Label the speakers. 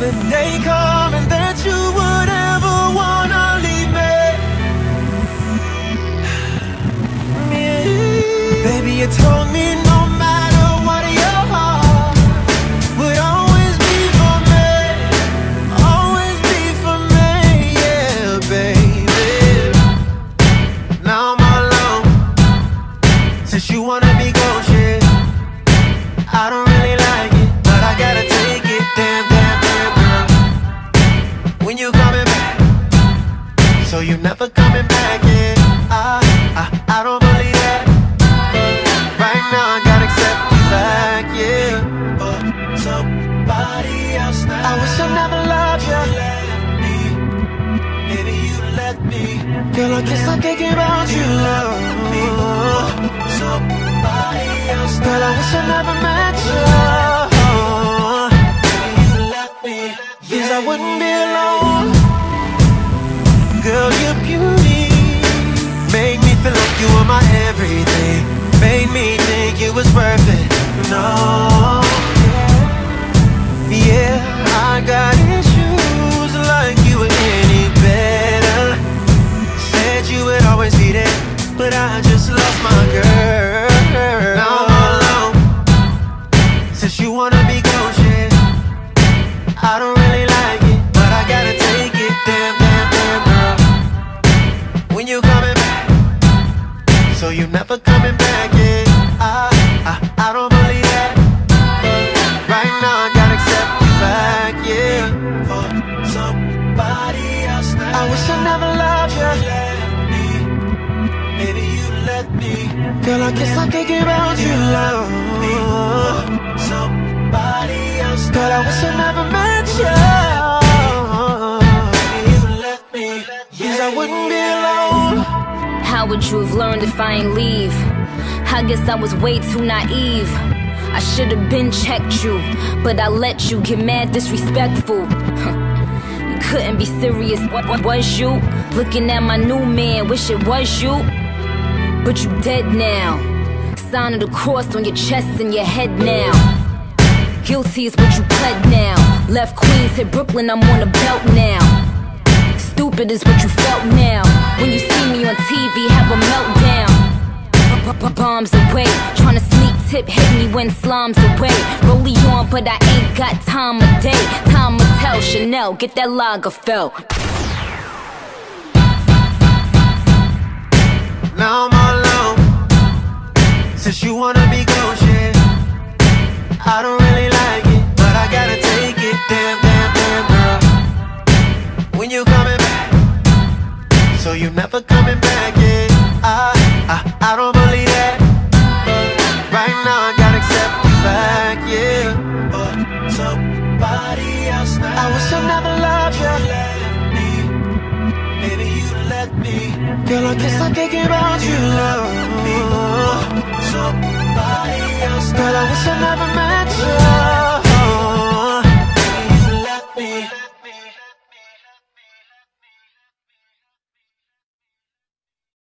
Speaker 1: the day coming that you would ever wanna leave me. Yeah. Baby, you told me no matter what, your heart would always be for me, always be for me, yeah, baby. Now I'm all alone, since you wanna be gone, shit. I don't really like it, but I gotta take it, damn, damn, damn, girl. When you coming back? So you never coming back, yeah. I don't believe that, but right now I gotta accept the fact, yeah. But somebody else now. I wish I never loved you. Left me, maybe you let me. Girl, I guess I'm thinking about you, love me. Somebody else now. Girl, I wish I never met you. Maybe you left me, yes, I wouldn't be alone. Girl, your beauty made me feel like you were my everything. Made me think you was worth it. No, yeah, I got issues like you were any better. Said you would always be there, but I just lost my girl. Now I'm all alone, since you wanna be gone, shit. I don't really like it, but I gotta take it, damn, damn, damn, girl. When you coming back? So you never coming back, yeah. I don't believe that, but right now I gotta accept the fact, yeah. For somebody else now. I wish I never loved you. Left me, maybe you let me. Girl, I guess I'm thinking about you, love me. Somebody else now. Girl, I wish I never met you. Maybe you let me, yes, I wouldn't be alone.
Speaker 2: How would you have learned if I ain't leave? I guess I was way too naive. I should've been checked you, but I let you get mad disrespectful. You couldn't be serious, what was you? Looking at my new man, wish it was you. But you dead now. Sign of the cross on your chest and your head now. Guilty is what you pled now. Left Queens, hit Brooklyn, I'm on the belt now. Stupid is what you felt now. When you see me on TV, have a meltdown. Bombs away, tryna sneak tip, hit me when slime's away. Rollie on, but I ain't got time of day. Time will tell, Chanel, get that Lagerfeld.
Speaker 1: Now I'm all alone, since you wanna be gone, shit. I don't really like it, but I gotta take it, damn, damn, damn, girl. When you coming back? So you never coming back, yeah. I don't believe that, but right now I gotta accept the fact, yeah. But somebody else now. I wish I never loved you. Left me, maybe you let me. Girl, I guess I'm thinking about you, love me. Somebody else now. Girl, I wish I never met